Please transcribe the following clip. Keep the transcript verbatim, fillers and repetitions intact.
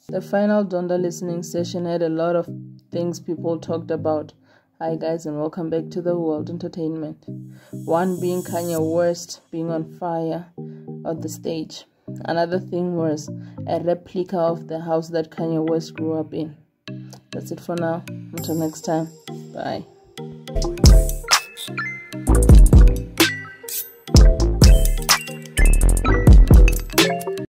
The final Donda listening session had a lot of things people talked about. Hi guys, and welcome back to the World Entertainment. One being Kanye West being on fire on the stage. Another thing was a replica of the house that Kanye West grew up in. That's it for now. Until next time. Bye.